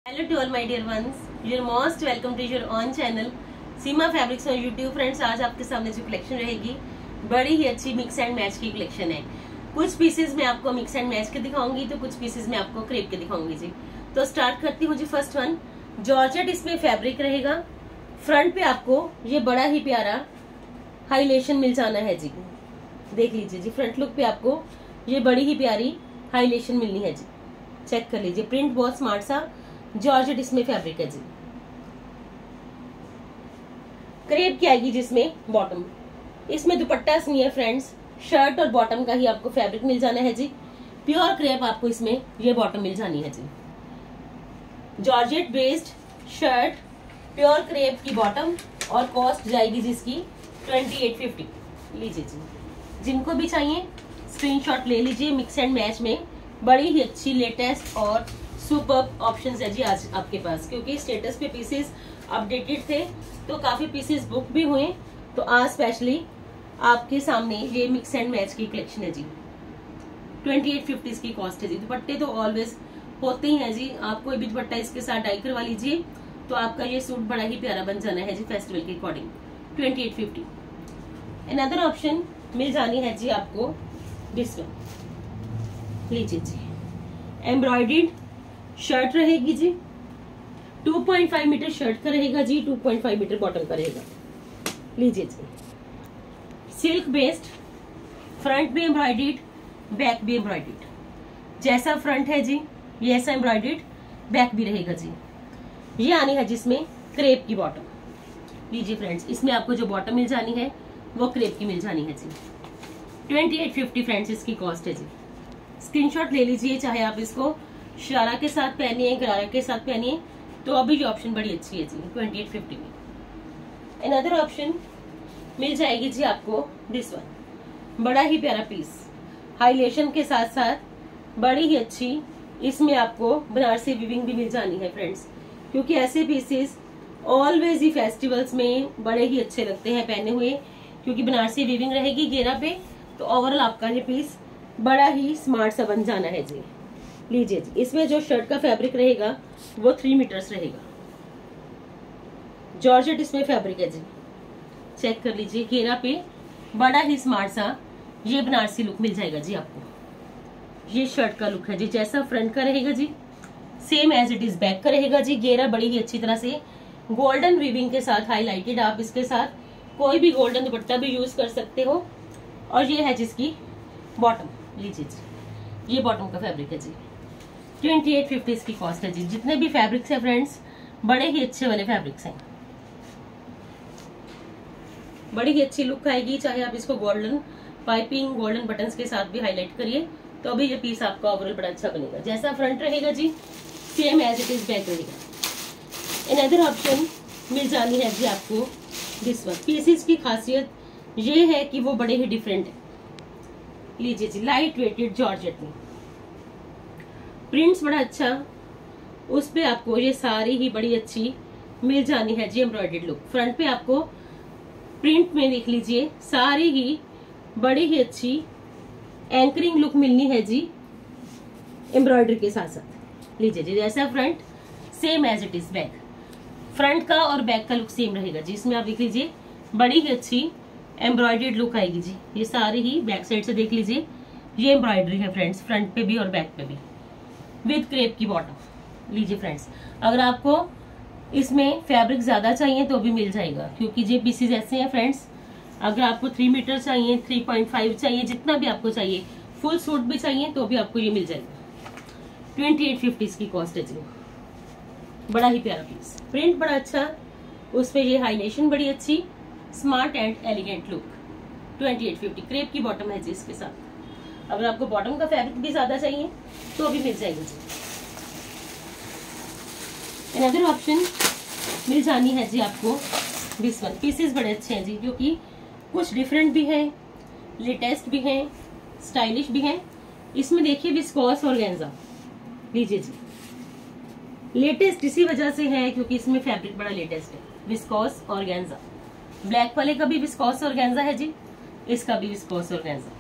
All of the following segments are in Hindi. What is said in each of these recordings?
Hello to all my dear ones, you're most welcome to your own channel Seema fabrics और यूट्यूब। फ्रेंड्स, आज आपके सामने जो कलेक्शन रहेगी बड़ी ही अच्छी मिक्स एंड मैच की कलेक्शन है। कुछ पीसेस मैं आपको मिक्स एंड मैच के दिखाऊंगी तो कुछ पीसेस मैं आपको क्रेप के दिखाऊंगी जी। तो स्टार्ट करती हूँ जी। फर्स्ट वन जॉर्जेट, इसमें फैब्रिक रहेगा। फ्रंट पे आपको ये बड़ा ही प्यारा हाईलेशन मिल जाना है जी। देख लीजिए जी, फ्रंट लुक पे आपको ये बड़ी ही प्यारी हाईलेशन मिलनी है जी। चेक कर लीजिए, प्रिंट बहुत स्मार्ट सा जॉर्जेट इसमें फैब्रिक है जी। क्रेप की आएगी जिसमें बॉटम, इसमें दुपट्टा नहीं है फ्रेंड्स, शर्ट और बॉटम का ही आपको फैब्रिक मिल जाना है जी। प्योर क्रेप आपको इसमें ये बॉटम मिल जानी है जी। Georgette based shirt, pure crepe की बॉटम और कॉस्ट जाएगी जिसकी 2850। लीजिए जी, जिनको भी चाहिए स्क्रीनशॉट ले लीजिए। मिक्स एंड मैच में बड़ी ही अच्छी लेटेस्ट और सुपर ऑप्शंस है जी आज आपके पास, क्योंकि स्टेटस पे पीसेस अपडेटेड थे तो काफी पीसेस बुक भी हुए। तो आज स्पेशली आपके सामने ये मिक्स एंड मैच की कलेक्शन है जी। 2850 इसकी कॉस्ट है जी। दुपट्टे तो ऑलवेज होते ही हैं जी, आप कोई भी दुपट्टा इसके साथ डाई करवा लीजिए तो आपका ये सूट बड़ा ही प्यारा बन जाना है जी फेस्टिवल के अकॉर्डिंग। 2850। अनदर ऑप्शन मिल जानी है जी आपको दिस वन। लीजिए जी, एम्ब्रॉयडर्ड शर्ट रहेगी जी। 2.5 मीटर शर्ट का रहेगा जी, 2.5 मीटर बॉटम का रहेगा। लीजिए जी, सिल्क बेस्ड, फ्रंट भी एम्ब्रॉयडर्ड, बैक भी एम्ब्रॉयडर्ड। जैसा फ्रंट है जी ये ऐसा एम्ब्रॉयडर्ड बैक भी रहेगा जी। ये आनी है जिसमें क्रेप की बॉटम। लीजिए फ्रेंड्स, इसमें आपको जो बॉटम मिल जानी है वो क्रेप की मिल जानी है जी। 2850 फ्रेंड्स इसकी कॉस्ट है जी। स्क्रीनशॉट ले लीजिए, चाहे आप इसको शरारा के साथ पहनिए, गरारा के साथ पहनिए, तो अभी ये ऑप्शन बड़ी अच्छी है जी 2850 में। अनदर ऑप्शन मिल जाएगी जी आपको दिस वन। बड़ा ही प्यारा पीस, हाईलेशन के साथ साथ बड़ी ही अच्छी इसमें आपको बनारसी वीविंग भी मिल जानी है फ्रेंड्स, क्योंकि ऐसे पीसेस ऑलवेज ही फेस्टिवल्स में बड़े ही अच्छे लगते हैं पहने हुए, क्योंकि बनारसी वीविंग रहेगी घेरा पे। तो ओवरऑल आपका ये पीस बड़ा ही स्मार्ट सा बन जाना है जी। लीजिए जी, इसमें जो शर्ट का फैब्रिक रहेगा वो 3 मीटर्स रहेगा। जॉर्जेट इसमें फैब्रिक है जी। चेक कर लीजिए, घेरा पे बड़ा ही स्मार्ट सा ये बनारसी लुक मिल जाएगा जी आपको। ये शर्ट का लुक है जी, जैसा फ्रंट का रहेगा जी same as it is back का रहेगा जी। घेरा बड़ी ही अच्छी तरह से गोल्डन वीविंग के साथ हाईलाइटेड, आप इसके साथ कोई भी गोल्डन दुपट्टा भी यूज कर सकते हो। और ये है जिसकी बॉटम। लीजिए जी, ये बॉटम का फैब्रिक है जी। 2850 इसकी कॉस्ट है जी। जितने भी फैब्रिक्स हैं फ्रेंड्स बड़े ही अच्छे वाले फैब्रिक्स हैं, बड़ी ही अच्छी लुक आएगी। चाहे आप इसको गोल्डन पाइपिंग, गोल्डन बटन्स के साथ भी हाईलाइट करिए तो अभी ये पीस आपका ओवरऑल बड़ा अच्छा बनेगा। जैसा फ्रंट रहेगा जी same as it is back रहेगा। अनदर ऑप्शन मिल जानी है जी आपको दिस वन। पीसेस की खासियत ये है कि वो बड़े ही डिफरेंट है। लीजिए जी, लाइट वेटेड जॉर्जेट में प्रिंट्स बड़ा अच्छा, उस पे आपको ये सारी ही बड़ी अच्छी मिल जानी है जी एम्ब्रॉयडर्ड लुक। फ्रंट पे आपको प्रिंट में देख लीजिए सारी ही बड़ी ही अच्छी एंकरिंग लुक मिलनी है जी एम्ब्रॉयडरी के साथ साथ। लीजिए जी, जैसा front same as it is back. Front का और बैक का लुक सेम रहेगा जी। इसमें आप देख लीजिए बड़ी ही अच्छी एम्ब्रॉयडर्ड लुक आएगी जी। ये सारी ही बैक साइड से देख लीजिए ये एम्ब्रॉयडरी है फ्रेंड्स, फ्रंट पे भी और बैक पे भी, विद क्रेप की बॉटम। लीजिए फ्रेंड्स, अगर आपको इसमें फैब्रिक ज्यादा चाहिए तो भी मिल जाएगा, क्योंकि ये पीसेज ऐसे हैं फ्रेंड्स। अगर आपको 3 मीटर चाहिए, 3.5 चाहिए, जितना भी आपको चाहिए, फुल सूट भी चाहिए तो भी आपको ये मिल जाएगा। 2850 इसकी कॉस्ट है जी। बड़ा ही प्यारा पीस, प्रिंट बड़ा अच्छा, उस पर ये हाईलाइशन बड़ी अच्छी, smart and elegant look. 2850 crepe की बॉटम है जी इसके साथ। अगर आपको बॉटम का फैब्रिक भी ज्यादा चाहिए तो भी मिल जाएगा जी। अनदर ऑप्शन मिल जानी है जी आपको दिस वन। पीसेस बड़े अच्छे हैं जी, जो कि कुछ डिफरेंट भी है, लेटेस्ट भी है, स्टाइलिश भी है। इसमें देखिए विस्कोस ऑर्गेन्जा। लीजिए जी, लेटेस्ट इसी वजह से है क्योंकि इसमें फैब्रिक बड़ा लेटेस्ट है। विस्कोस ऑर्गेन्जा, ब्लैक वाले का भी विस्कोस ऑर्गेन्जा है जी, इसका भी विस्कोस ऑर्गेन्जा।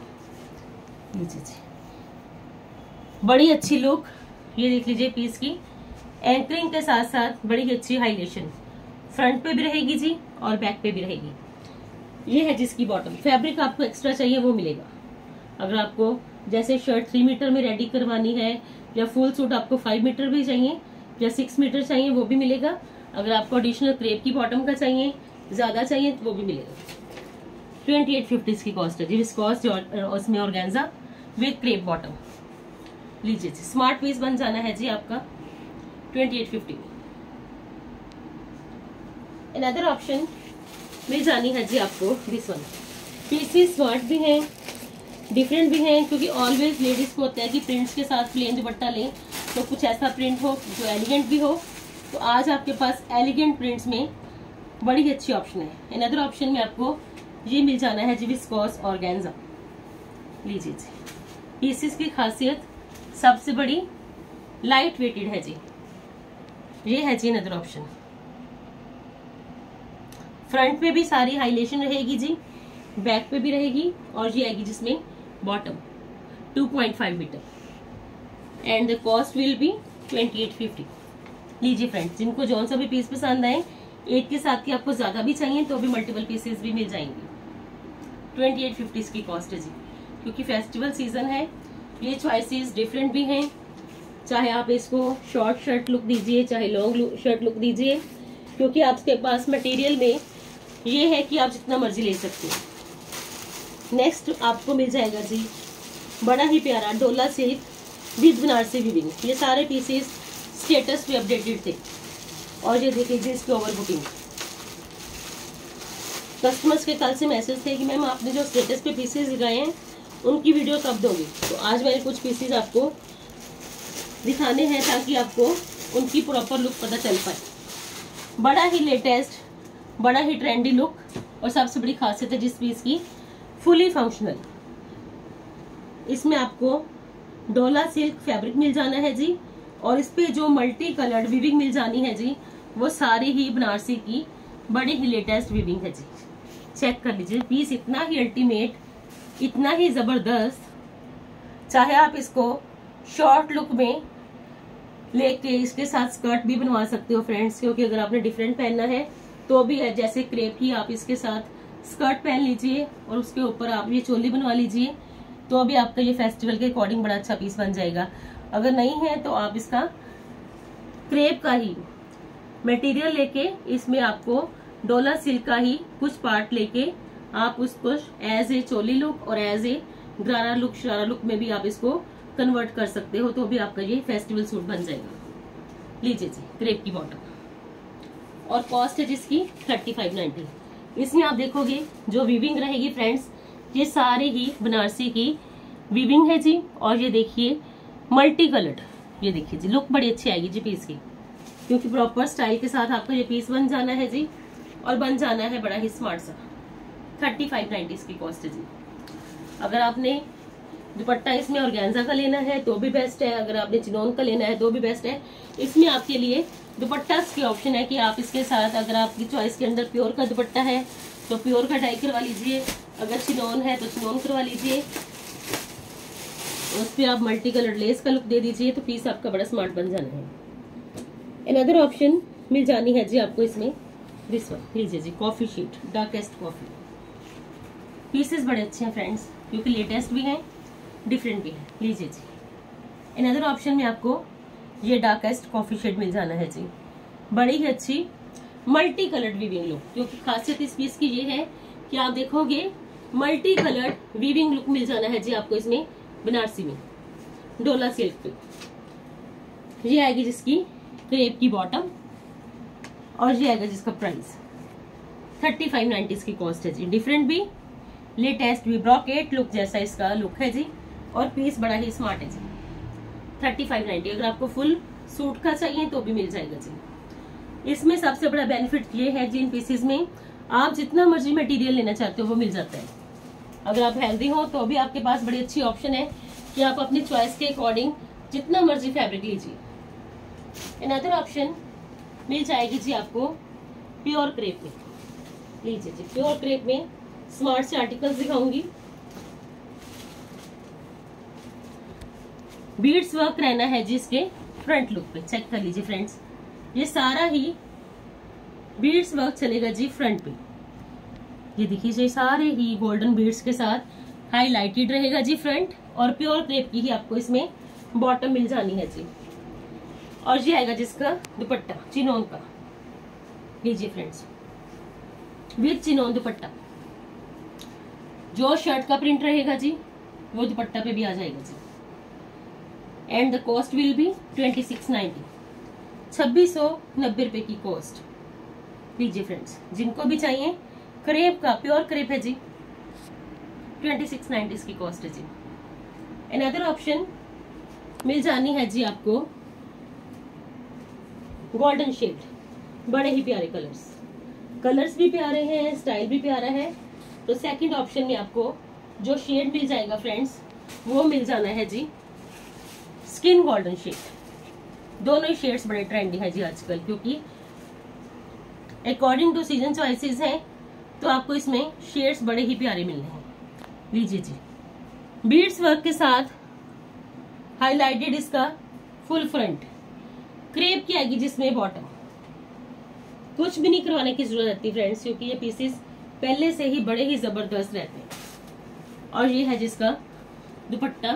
लीजिए जी, बड़ी अच्छी लुक। ये देख लीजिए पीस की एंकरिंग के साथ साथ बड़ी अच्छी हाइलेशन फ्रंट पे भी रहेगी जी और बैक पे भी रहेगी। ये है जिसकी बॉटम। फैब्रिक आपको एक्स्ट्रा चाहिए वो मिलेगा। अगर आपको जैसे शर्ट 3 मीटर में रेडी करवानी है या फुल सूट आपको 5 मीटर भी चाहिए या 6 मीटर चाहिए वो भी मिलेगा। अगर आपको एडिशनल क्रेप की बॉटम का चाहिए, ज्यादा चाहिए तो वो भी मिलेगा। 2850 इसकी कॉस्ट है जी। विस्कोस उसमें ऑर्गेन्जा विद क्रेप बॉटम। लीजिए जी, स्मार्ट पीस बन जाना है जी आपका 2850 में। अनदर ऑप्शन मिल जानी है जी आपको दिस वन। पीसेस स्मार्ट भी हैं, डिफरेंट भी हैं, क्योंकि ऑलवेज लेडीज को होता है कि प्रिंट्स के साथ प्लेन दुपट्टा लें तो कुछ ऐसा प्रिंट हो जो एलिगेंट भी हो। तो आज आपके पास एलिगेंट प्रिंट्स में बड़ी अच्छी ऑप्शन है। अनदर ऑप्शन में आपको ये मिल जाना है जी विस्कोस ऑर्गेन्जा। लीजिए जी, पीसेस की खासियत सबसे बड़ी लाइट वेटेड है जी। ये है जी अनदर ऑप्शन। फ्रंट पे भी सारी हाइलेशन रहेगी जी, बैक पे भी रहेगी, और ये आएगी जिसमें bottom 2.5 meter and the cost will be 2850। लीजिए फ्रेंड्स, जिनको जौन सा भी पीस पसंद आए, एक के साथ की आपको ज्यादा भी चाहिए तो भी मल्टीपल पीसेस भी मिल जाएंगे। 2850 की कॉस्ट है जी, क्योंकि फेस्टिवल सीजन है। ये चॉइसेस डिफरेंट भी हैं, चाहे आप इसको शॉर्ट शर्ट लुक दीजिए चाहे लॉन्ग शर्ट लुक दीजिए, क्योंकि आपके पास मटेरियल में ये है कि आप जितना मर्जी ले सकते हैं। नेक्स्ट आपको मिल जाएगा जी बड़ा ही प्यारा डोला सिल्क विद बनारसी वीविंग। ये सारे पीसेस स्टेटस पे अपडेटेड थे, और ये देखिए जी इसकी ओवर बुकिंग। कस्टमर्स के कल से मैसेज थे कि मैम आपने जो स्टेटस पे पीसेस दिखाए हैं उनकी वीडियो कब दोगे। तो आज मैंने कुछ पीसेस आपको दिखाने हैं ताकि आपको उनकी प्रॉपर लुक पता चल पाए। बड़ा ही लेटेस्ट, बड़ा ही ट्रेंडी लुक, और सबसे बड़ी खासियत है जिस पीस की, फुली फंक्शनल। इसमें आपको डोला सिल्क फैब्रिक मिल जाना है जी, और इस पे जो मल्टी कलर्ड विविंग मिल जानी है जी, वो सारी ही बनारसी की बड़ी ही लेटेस्ट विविंग है जी। चेक कर लीजिए, पीस इतना ही अल्टीमेट, इतना ही जबरदस्त। चाहे आप इसको शॉर्ट लुक में लेके इसके साथ स्कर्ट भी बनवा सकते हो फ्रेंड्स, क्योंकि अगर आपने डिफरेंट पहनना है तो भी है। जैसे क्रेप की आप इसके साथ स्कर्ट पहन लीजिए और उसके ऊपर आप ये चोली बनवा लीजिए, तो अभी आपका ये फेस्टिवल के अकॉर्डिंग बड़ा अच्छा पीस बन जाएगा। अगर नहीं है तो आप इसका क्रेप का ही मटेरियल लेके इसमें आपको डोला सिल्क का ही कुछ पार्ट लेके आप उसको एज ए चोली लुक और as a gharara look, sharara look में भी आप इसको कन्वर्ट कर सकते हो, तो भी आपका ये फेस्टिवल सूट बन जाएगा। लीजिए जी, क्रेप की बॉटम, और कॉस्ट है जिसकी 3590। इसमें आप देखोगे जो वीविंग रहेगी फ्रेंड्स, ये सारे ही बनारसी की वीविंग है जी, और ये देखिए मल्टी कलर्ड। ये देखिए जी, लुक बड़ी अच्छी आएगी जी पीस की, क्योंकि प्रॉपर स्टाइल के साथ आपका ये पीस बन जाना है जी, और बन जाना है बड़ा ही स्मार्ट सा। 3590 इसकी कॉस्ट है जी। अगर आपने दुपट्टा इसमें ऑर्गेन्जा का लेना है तो भी बेस्ट है, अगर आपने चिनोन का लेना है तो भी बेस्ट है। इसमें आपके लिए दुपट्टा की ऑप्शन है कि आप इसके साथ, अगर आपकी चॉइस के अंदर प्योर का दुपट्टा है तो प्योर का डाई करवा लीजिए, अगर चिनोन है तो चिनोन करवा लीजिए, उस पर आप मल्टी कलर लेस का लुक दे दीजिए, तो पीस आपका बड़ा स्मार्ट बन जाना है। अनदर ऑप्शन मिल जानी है जी आपको इसमें दिस वन। लीजिए जी, coffee sheet, darkest coffee. Pieces बड़े अच्छे हैं फ्रेंड्स, क्योंकि लेटेस्ट भी हैं, डिफरेंट भी है। लीजिए जी, अनदर ऑप्शन में आपको ये डार्केस्ट कॉफी शेड मिल जाना है जी, बड़ी ही अच्छी मल्टी कलर्ड वीविंग लुक। क्योंकि खासियत इस पीस की ये है कि आप देखोगे मल्टी कलर्ड वीविंग लुक मिल जाना है जी आपको इसमें बनारसी में डोला सिल्क पे। ये आएगी जिसकी क्रेप की बॉटम, और ये आएगा जिसका प्राइस 3590 इसकी कॉस्ट है जी। डिफरेंट भी, लेटेस्ट भी, ब्रॉकेट लुक जैसा इसका लुक है जी, और पीस बड़ा ही स्मार्ट है जी। 3590। अगर आपको फुल सूट का चाहिए तो भी मिल जाएगा जी। इसमें सबसे बड़ा बेनिफिट ये है जी, इन पीसेस में आप जितना मर्जी मटेरियल लेना चाहते हो वो मिल जाता है। अगर आप हेल्दी हो तो भी आपके पास बड़ी अच्छी ऑप्शन है कि आप अपनी चॉइस के अकॉर्डिंग जितना मर्जी फैब्रिक लीजिए। अनदर ऑप्शन मिल जाएगी जी आपको प्योर क्रेप में। लीजिए जी, प्योर क्रेप में स्मार्ट से आर्टिकल्स दिखाऊंगी। बीड्स वर्क रहना है जी इसके फ्रंट लुक पे चेक कर लीजिए फ्रेंड्स, ये सारा ही बीड्स वर्क चलेगा जी फ्रंट पे। ये देखिए जी सारे ही गोल्डन बीड्स के साथ हाईलाइटेड रहेगा जी फ्रंट, और प्योर क्रेप की ही आपको इसमें बॉटम मिल जानी है जी। और ये आएगा जिसका दुपट्टा चिनोन का, लीजिए फ्रेंड्स विद चिनोन दुपट्टा। जो शर्ट का प्रिंट रहेगा जी वो दुपट्टा पे भी आ जाएगा जी। And the cost will be 2690, 2690 रुपए की कॉस्ट। लीजिए फ्रेंड्स, जिनको भी चाहिए क्रेप का प्योर क्रेप है जी, 2690 इसकी कॉस्ट है जी। अनदर ऑप्शन मिल जानी है जी आपको गोल्डन शेड, बड़े ही प्यारे कलर्स भी प्यारे हैं, स्टाइल भी प्यारा है। तो सेकंड ऑप्शन में आपको जो शेड मिल जाएगा फ्रेंड्स वो मिल जाना है जी स्किन गोल्डन शेड। दोनों ही शेड्स बड़े ट्रेंडी है जी आजकल, क्योंकि अकॉर्डिंग टू सीजन चॉइसेस हैं, तो आपको इसमें शेड्स बड़े ही प्यारे मिल रहे हैं। लीजिए जी, बीड्स वर्क के साथ हाईलाइटेड इसका फुल फ्रंट, क्रेप की आएगी जिसमें बॉटम। कुछ भी नहीं करवाने की जरूरत रहती फ्रेंड्स, क्योंकि ये पीसेस पहले से ही बड़े ही जबरदस्त रहते हैं। और ये है जिसका दुपट्टा,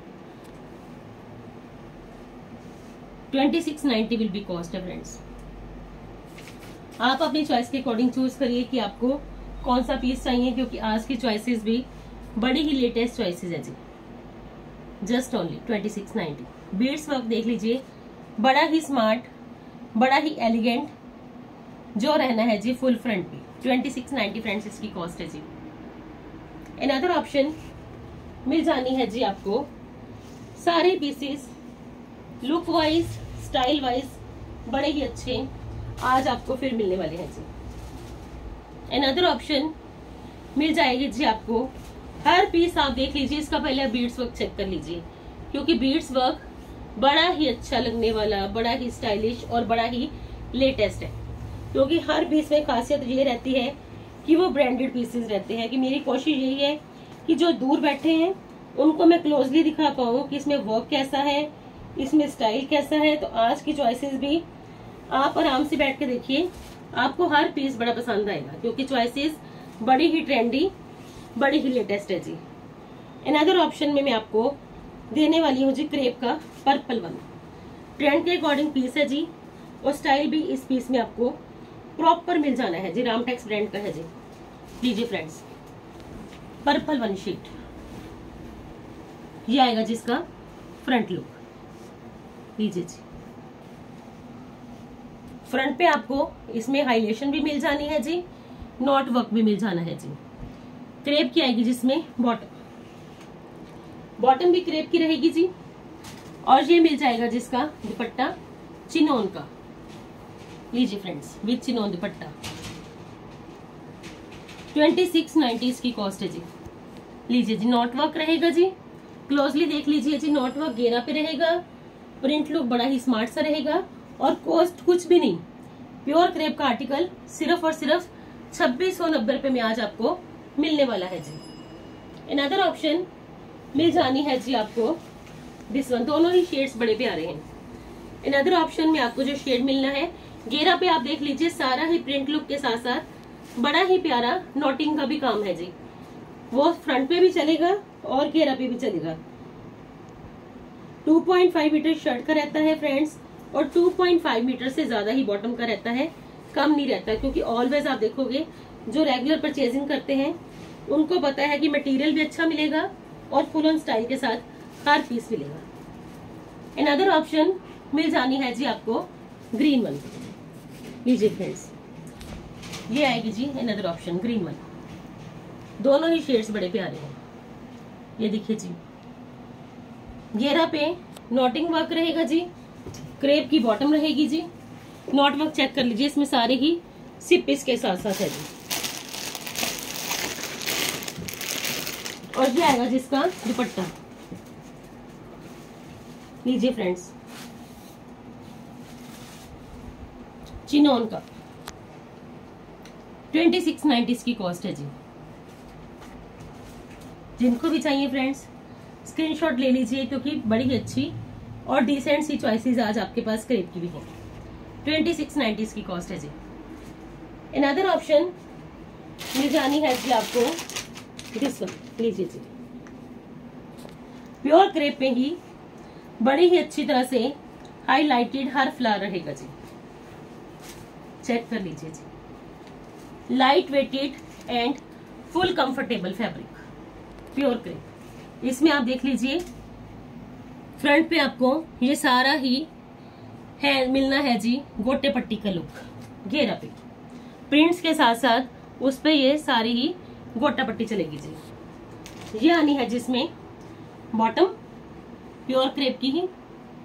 2690 विल बी कॉस्ट है फ्रेंड्स। आप अपनी चॉइस के अकॉर्डिंग चूज करिए कि आपको कौन सा पीस चाहिए, क्योंकि आज की चॉइसेस भी बड़ी ही लेटेस्ट चॉइसेस है जी। Just only 2690। बीड्स वर्क देख लीजिए, बड़ा ही स्मार्ट, बड़ा ही एलिगेंट जो रहना है जी फुल फ्रंट पे। 2690 फ्रेंड्स इसकी कॉस्ट है जी। अनदर ऑप्शन मिल जानी है जी आपको सारे pieces look wise style wise बड़े ही अच्छे आज आपको फिर मिलने वाले हैं जी। अनदर ऑप्शन मिल जाएगी जी आपको, हर पीस आप देख लीजिए, इसका पहले बीड्स वर्क चेक कर लीजिए, क्योंकि बीड्स वर्क बड़ा ही अच्छा लगने वाला, बड़ा ही स्टाइलिश और बड़ा ही लेटेस्ट है। क्योंकि हर पीस में खासियत ये रहती है कि वो ब्रांडेड पीसेस रहते हैं। कि मेरी कोशिश यही है कि जो दूर बैठे हैं उनको मैं क्लोजली दिखा पाऊँ कि इसमें वर्क कैसा है, इसमें स्टाइल कैसा है। तो आज की चॉइसेस भी आप आराम से बैठ के देखिए, आपको हर पीस बड़ा पसंद आएगा, क्योंकि चॉइसेस बड़ी ही ट्रेंडी, बड़ी ही लेटेस्ट है जी। अनदर ऑप्शन में मैं आपको देने वाली हूँ जी क्रेप का पर्पल वन। ट्रेंड के अकॉर्डिंग पीस है जी, और स्टाइल भी इस पीस में आपको प्रॉपर मिल जाना है जी। रामटेक्स ब्रांड का है जी। लीजिए फ्रेंड्स, पर्पल वन शीट, ये आएगा जिसका फ्रंट लुक। लीजिए जी, फ्रंट पे आपको इसमें हाईलाइटेशन भी मिल जानी है जी, नॉट वर्क भी मिल जाना है जी। क्रेप की आएगी जिसमें बॉटम भी क्रेप की रहेगी जी। और ये मिल जाएगा जिसका दुपट्टा चिनोन का। लीजिए फ्रेंड्स, विद चिनोन दुपट्टा, 2690 इसकी कॉस्ट है जी। लीजिए जी, नॉट वर्क रहेगा जी, क्लोजली देख लीजिए जी, नॉट वर्क घेरा पे रहेगा, प्रिंट लुक बड़ा ही स्मार्ट सा रहेगा, और कॉस्ट कुछ भी नहीं, प्योर क्रेप का आर्टिकल सिर्फ और सिर्फ 2690 रुपए में आज आपको मिलने वाला है जी। अनदर ऑप्शन मिल जानी है जी आपको दिस वन। दोनों ही शेड्स बड़े प्यारे हैं। अनदर ऑप्शन में आपको जो शेड मिलना है, घेरा पे आप देख लीजिए, सारा ही प्रिंट लुक के साथ साथ बड़ा ही प्यारा नोटिंग का भी काम है जी। वो फ्रंट पे भी चलेगा और घेरा पे भी चलेगा। 2.5 मीटर शर्ट का रहता है फ्रेंड्स, और 2.5 मीटर से ज्यादा ही बॉटम का रहता है, कम नहीं रहता। क्योंकि ऑलवेज आप देखोगे जो रेगुलर परचेजिंग करते हैं उनको पता है कि मटेरियल भी अच्छा मिलेगा और फुल ऑन स्टाइल के साथ हर पीस मिलेगा। अनदर ऑप्शन मिल जानी है जी आपको ग्रीन वन। लीजिए फ्रेंड्स, ये आएगी जी अनदर ऑप्शन ग्रीन वन। दोनों ही शेड्स बड़े प्यारे हैं। ये देखिए जी, घेरा पे नॉटिंग वर्क रहेगा जी, क्रेप की बॉटम रहेगी जी। नॉट वर्क चेक कर लीजिए, इसमें सारे ही सिप इसके साथ साथ है जी। और ये आएगा जिसका दुपट्टा। लीजिए फ्रेंड्स, चिनोन का 2690 इसकी कॉस्ट है जी। जिनको भी चाहिए फ्रेंड्स स्क्रीनशॉट ले लीजिए, क्योंकि बड़ी ही अच्छी और डिसेंट सी चॉइसेस आज आपके पास क्रेप की भी है। 2690 इसकी कॉस्ट है जी। अनदर ऑप्शन मिल जानी है जी आपको दिस वन, लीजिए जी। प्योर क्रेप में ही बड़ी ही अच्छी तरह से हाईलाइटेड हर फ्लावर रहेगा जी। चेक कर लीजिए जी। Light weighted and full comfortable fabric, pure crepe. इसमें आप देख लीजिए फ्रंट पे आपको ये सारा ही है मिलना है जी गोटे पट्टी का लुक, घेरा पे प्रिंट्स के साथ साथ उस पे ये सारी ही गोटा पट्टी चलेगी जी। ये आनी है जिसमें बॉटम प्योर क्रेप की ही,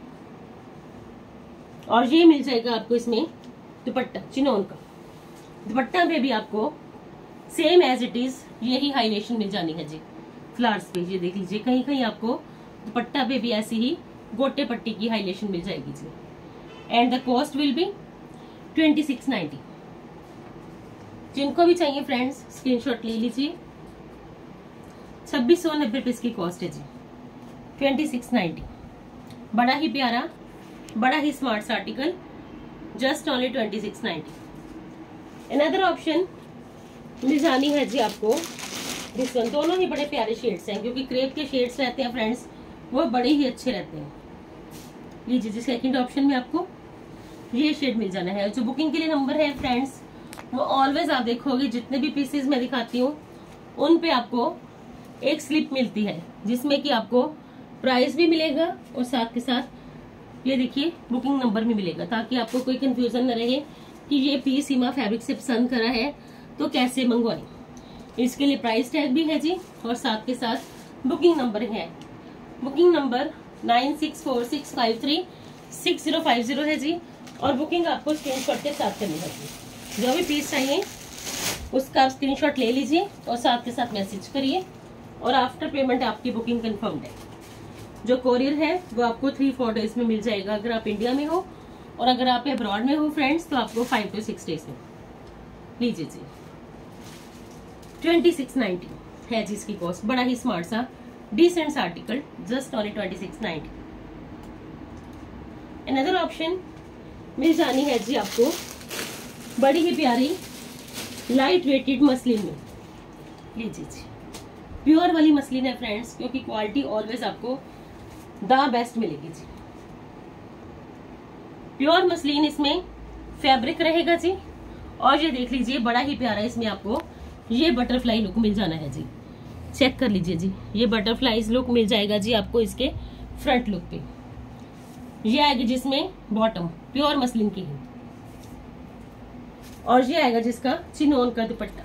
और ये मिल जाएगा आपको इसमें दुपट्टा चिनोन का। दुपट्टा पे भी आपको सेम एज इट इज यही हाईलाइटेशन मिल जानी है जी फ्लावर्स पे। ये देख लीजिए कहीं कहीं आपको दुपट्टा पे भी ऐसी ही गोटे पट्टी की हाईलाइटेशन मिल जाएगी जी। And the cost will be 2690। जिनको भी चाहिए फ्रेंड्स स्क्रीनशॉट ले लीजिए। 2690 रुपए की कॉस्ट है जी। 2690, बड़ा ही प्यारा बड़ा ही smart article, just only 2690। Another option मिल जानी है जी आपको दिस वन। दोनों ही बड़े प्यारे शेड्स हैं क्योंकि क्रेप के शेड्स रहते हैं फ्रेंड्स वो बड़े ही अच्छे रहते हैं। लीजिए जी सेकंड ऑप्शन में आपको ये शेड मिल जाना है। जो बुकिंग के लिए नंबर है फ्रेंड्स वो ऑलवेज आप देखोगे जितने भी पीसेस मैं दिखाती हूँ उन पे आपको एक स्लिप मिलती है जिसमें कि आपको प्राइस भी मिलेगा और साथ के साथ ये देखिए बुकिंग नंबर भी मिलेगा, ताकि आपको कोई कंफ्यूजन न रहे कि ये पीस सीमा फैब्रिक से पसंद करा है तो कैसे मंगवाएं। इसके लिए प्राइस टैग भी है जी और साथ के साथ बुकिंग नंबर है। बुकिंग नंबर 9646536050 है जी। और बुकिंग आपको स्क्रीनशॉट के साथ करनी है जी। जो भी पीस चाहिए उसका आप स्क्रीनशॉट ले लीजिए और साथ के साथ मैसेज करिए और आफ्टर पेमेंट आपकी बुकिंग कंफर्म्ड है। जो कोरियर है वो आपको 3-4 डेज में मिल जाएगा अगर आप इंडिया में हो, और अगर आप अब्रॉड में हो फ्रेंड्स तो आपको 5 to 6 डेज में। लीजिए जी 2690 है जी इसकी कॉस्ट। बड़ा ही स्मार्ट सा decent article, just only 2690। Another option मिल जानी है जी आपको बड़ी ही प्यारी लाइट वेटेड मसलिन में। लीजिए जी प्योर वाली मसलिन है फ्रेंड्स क्योंकि क्वालिटी ऑलवेज आपको द बेस्ट मिलेगी जी। प्योर मसलिन इसमें फैब्रिक रहेगा जी। और ये देख लीजिए बड़ा ही प्यारा इसमें आपको ये बटरफ्लाई लुक मिल जाना है जी। चेक कर लीजिए जी ये बटरफ्लाई लुक मिल जाएगा जी आपको इसके फ्रंट लुक पे। ये आएगी जिसमें बॉटम प्योर मसलिन की है और ये आएगा जिसका चिनोन का दुपट्टा।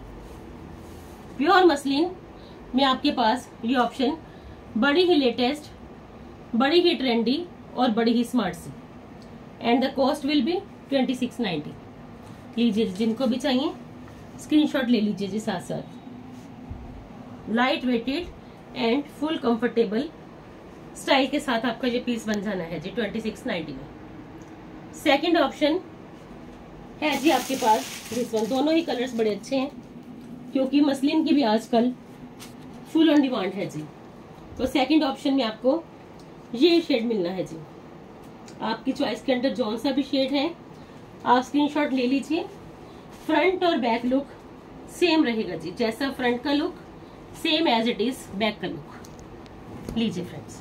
प्योर मसलिन में आपके पास ये ऑप्शन बड़ी ही लेटेस्ट, बड़ी ही ट्रेंडी और बड़ी ही स्मार्ट सी। And the cost will be 2690। लीजिए जिनको भी चाहिए स्क्रीनशॉट ले लीजिए जी साथ साथ। Light weighted and full comfortable style के साथ आपका ये पीस बन जाना है जी 2690 में। सेकंड ऑप्शन है जी आपके पास दिस वन। दोनों ही कलर्स बड़े अच्छे हैं क्योंकि मसलिन की भी आजकल फुल ऑन डिमांड है जी। तो सेकंड ऑप्शन में आपको ये शेड मिलना है जी। आपकी चॉइस के अंदर जौन सा भी शेड है आप स्क्रीनशॉट ले लीजिए। फ्रंट और बैक लुक सेम रहेगा जी, जैसा फ्रंट का look same as it is back का लुक। लीजिए फ्रेंड्स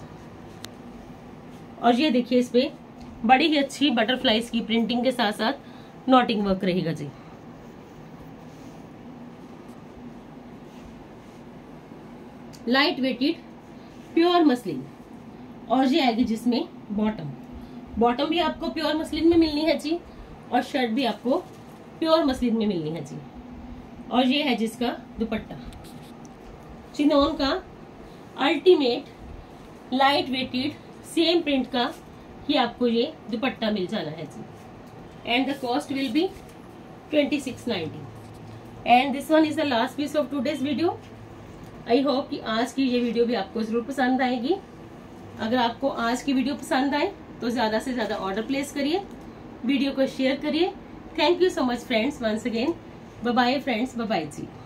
और ये देखिए इस पे बड़ी ही अच्छी बटरफ्लाईज की प्रिंटिंग के साथ साथ नॉटिंग वर्क रहेगा जी। लाइट वेटेड प्योर मसलिन और ये आएगी जिसमें बॉटम भी आपको प्योर मसलिन में मिलनी है जी और शर्ट भी आपको प्योर मसलिन में मिलनी है जी। और ये है जिसका दुपट्टा चिनोन का ultimate light weighted same print का ही आपको ये दुपट्टा मिल जाना है जी। And the cost will be 2690। And this one is the last piece of today's video. I hope कि आज की ये वीडियो भी आपको जरूर पसंद आएगी। अगर आपको आज की वीडियो पसंद आए तो ज्यादा से ज्यादा ऑर्डर प्लेस करिए, वीडियो को शेयर करिए। Thank you so much friends once again. Bye bye friends, bye bye ji.